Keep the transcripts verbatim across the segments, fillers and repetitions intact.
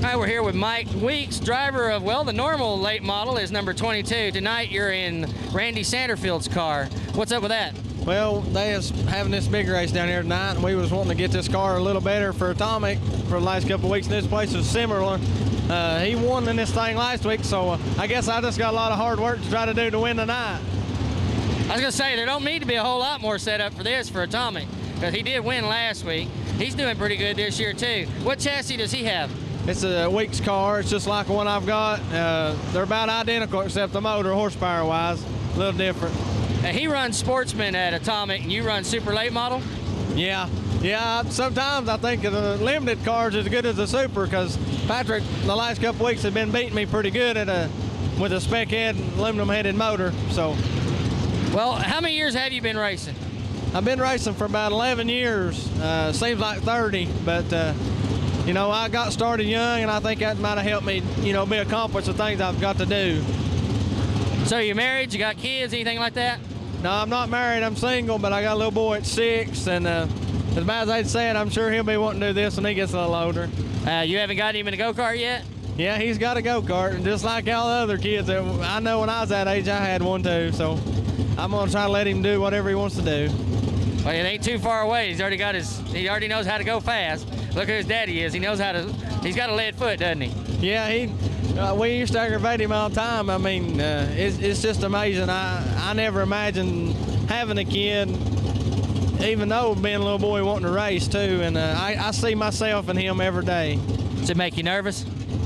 All right, we're here with Mike Weeks, driver of, well, the normal late model is number twenty-two. Tonight you're in Randy Sanderfield's car. What's up with that? Well, they is having this big race down here tonight, and we was wanting to get this car a little better for Atomic for the last couple of weeks, and this place is similar. Uh, he won in this thing last week, so uh, I guess I just got a lot of hard work to try to do to win tonight. I was going to say, there don't need to be a whole lot more set up for this for Atomic, because he did win last week. He's doing pretty good this year, too. What chassis does he have? It's a Weeks car. It's just like the one I've got. Uh, they're about identical, except the motor, horsepower-wise, a little different. Now, he runs Sportsman at Atomic, and you run Super Late Model? Yeah. Yeah, sometimes I think the limited car's as good as the Super, because Patrick, the last couple weeks, has been beating me pretty good at a with a spec head, aluminum-headed motor, so. Well, how many years have you been racing? I've been racing for about eleven years. Uh, seems like thirty, but uh, you know, I got started young, and I think that might have helped me, you know, be accomplished the things I've got to do. So you're married? You got kids? Anything like that? No, I'm not married. I'm single, but I got a little boy at six, and uh, as bad as they'd say it, I'm sure he'll be wanting to do this when he gets a little older. Uh, you haven't got him in a go-kart yet? Yeah, he's got a go-kart, and just like all the other kids, I know when I was that age, I had one too, so I'm gonna try to let him do whatever he wants to do. Well, it ain't too far away. He's already got his, he already knows how to go fast. Look who his daddy is. He knows how to, he's got a lead foot, doesn't he? Yeah, he, uh, we used to aggravate him all the time. I mean, uh, it's, it's just amazing. I, I never imagined having a kid, even though being a little boy wanting to race too, and uh, I, I see myself in him every day. Does it make you nervous?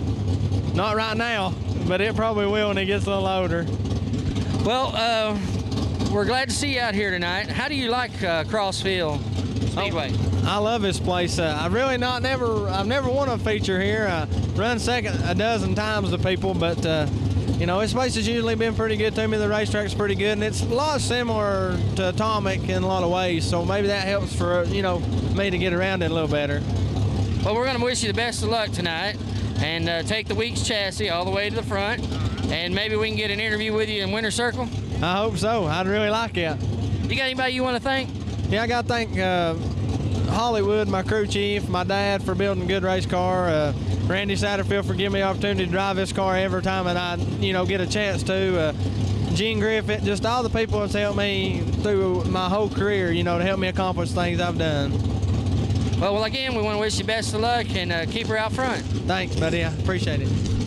Not right now, but it probably will when he gets a little older. Well, uh, we're glad to see you out here tonight. How do you like uh, Crossfield Speedway? Oh, I love this place. Uh, I really not never, I've never won a feature here. I run second a dozen times to people, but uh, you know, this place has usually been pretty good to me. The racetrack's pretty good, and it's a lot similar to Atomic in a lot of ways. So maybe that helps for you know me to get around it a little better. Well, we're going to wish you the best of luck tonight, and uh, take the Weeks chassis all the way to the front, and maybe we can get an interview with you in Winter Circle. I hope so. I'd really like it. You got anybody you want to thank? Yeah, I got to thank uh, Hollywood, my crew chief, my dad for building a good race car, uh, Randy Satterfield for giving me the opportunity to drive this car every time that I, you know, get a chance to. Uh, Gene Griffith, just all the people that's helped me through my whole career, you know, to help me accomplish things I've done. Well, well again, we want to wish you best of luck, and uh, keep her out front. Thanks, buddy. I appreciate it.